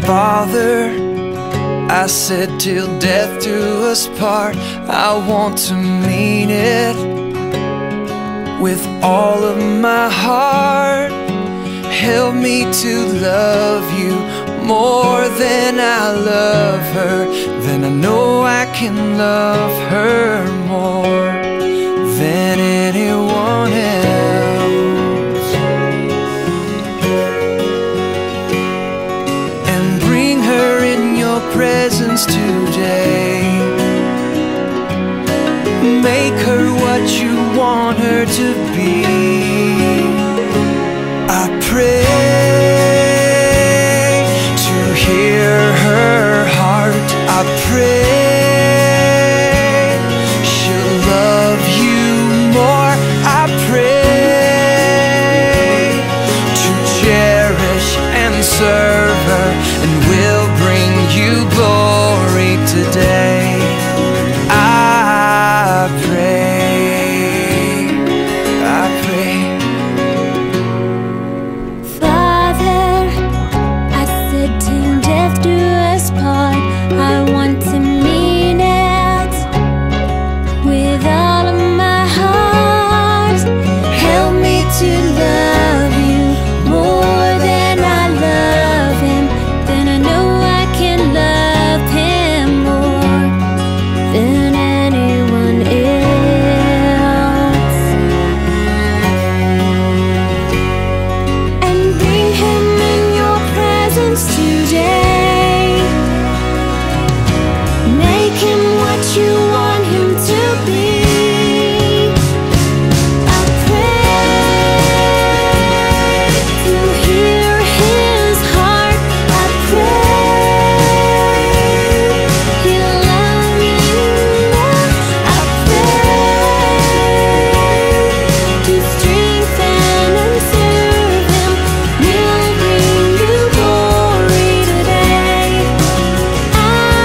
Father, I said till death do us part. I want to mean it with all of my heart. Help me to love you more than I love her. Then I know I can love her more than anyone else. And bring her in your presence today. Make her what you want her to be. I pray to hear her heart. I pray she'll love you more. I pray to cherish and serve her, and will bring you glory today. I pray, I pray. Father, I said till death do us part. I want to mean it with all of my heart. Help me to love you more than I love him. Then I know I can love him more than anyone else. And bring him in your presence today. Make him what you want him to be. I pray to hear his heart. I pray he'll love you more. I pray to strengthen and serve him. We'll bring you glory today. I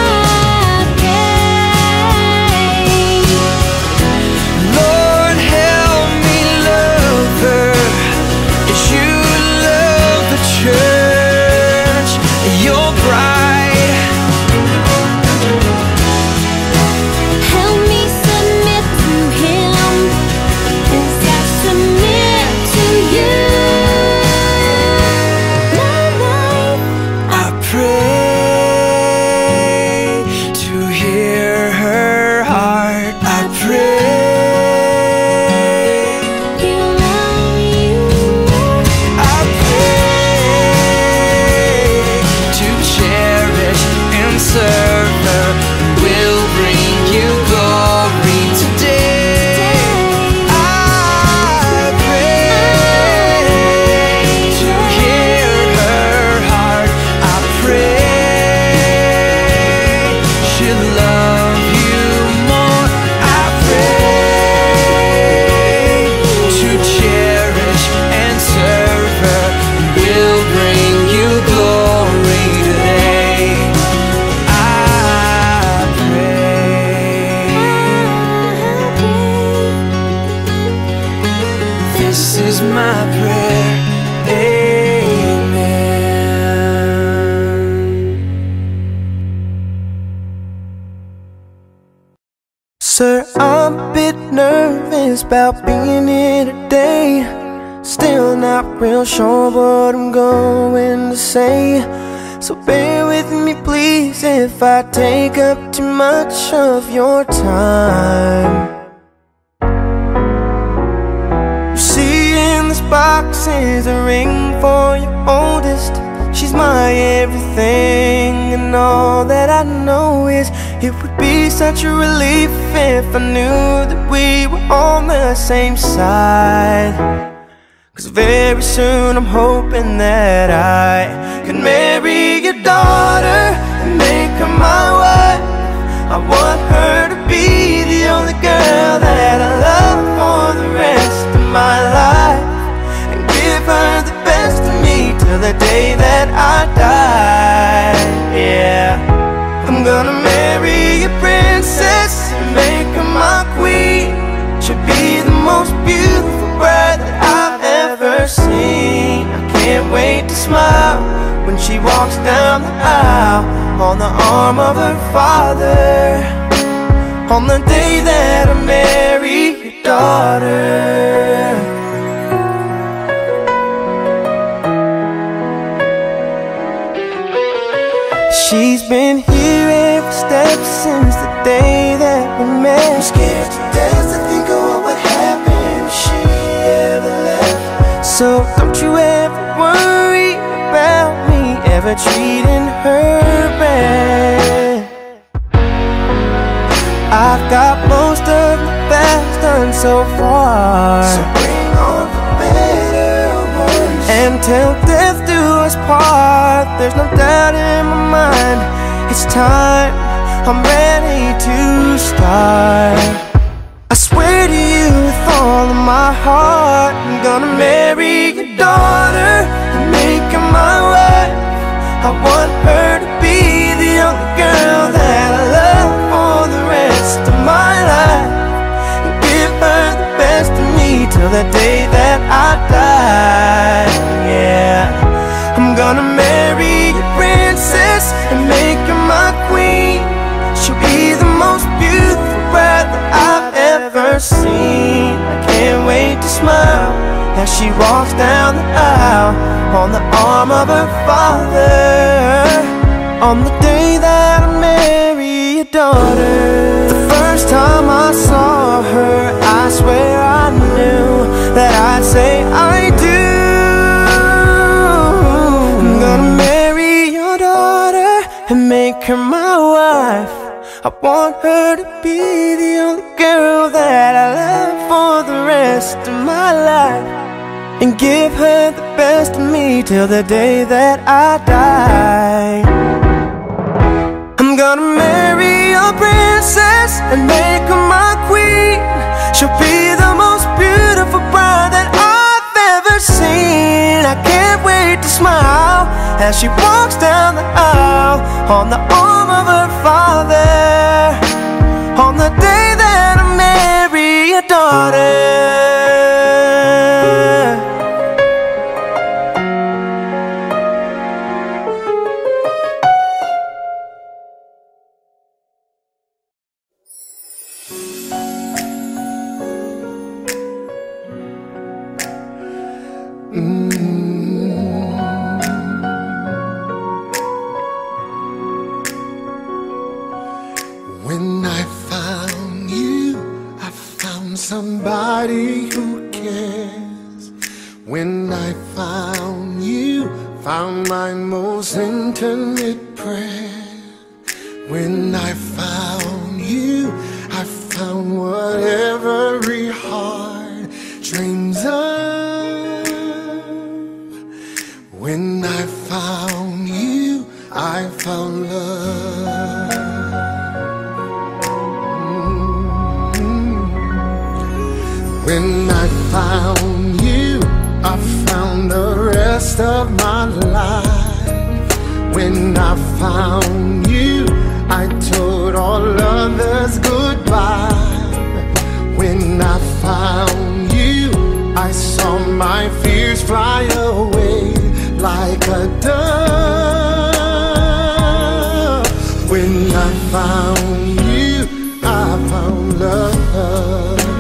pray. Lord, help me love her as you love the church, your bride. Help me submit to him as I submit to you. My life, I pray to hear her heart. I pray, he'll love you more. I pray to cherish and serve her, and will bring you glory today. I pray to hear her heart. I pray she'll love you more. I pray to cherish and serve her, and will bring you glory today. I pray. This is my prayer. Amen. Sir, I'm a bit nervous about being here today. Still not real sure what I'm going to say. So bear with me please if I take up too much of your time. You see in this box is a ring for your oldest. She's my everything, and all that I know is it would be such a relief if I knew that we were on the same side. 'Cause very soon I'm hoping that I can marry your daughter and make her my wife. I want her to be the only girl that I love for the rest of my life, and give her the best of me till the day that I die. Yeah, I'm gonna marry a princess and make her my queen. She'll be the most beautiful bride that I've ever seen. I can't wait to smile when she walks down the aisle on the arm of her father, on the day that I marry your daughter. She's been here every step since the day that we met. I'm scared to death to think of what would happen if she ever left. So don't you ever worry about me ever treating her bad. I've got most of my best done so far, so bring on the better ones. And till death do us part, there's no doubt in my mind, it's time, I'm ready to start. I swear to you with all of my heart, I'm gonna marry your daughter and make her my wife. I want her to be the only girl that I love for the rest of my life, and give her the best of me till the day that I die. Yeah, I'm gonna marry your princess and make her my queen. She'll be the most beautiful bride that I've ever seen. I can't wait to smile as she walks down the aisle on the arm of her father, on the day that I marry your daughter. The first time I saw her, I swear I knew that I'd say I do. I'm gonna marry your daughter and make her my wife. I want her to be the only girl that I love for the rest of my life, and give her the best of me till the day that I die. I'm gonna marry your princess and make her my queen. She'll be the most beautiful bride that I've ever seen. I can't wait to smile as she walks down the aisle on the arm of her father, on the day that I marry your daughter. When I found you, I found somebody who cares. When I found you, found my most intimate prayer. When I found you, I found what every heart dreams of. When I found you, I found love. When I found you, I found the rest of my life. When I found you, I told all others goodbye. When I found you, I saw my fears fly away like a dove. When I found you, I found love.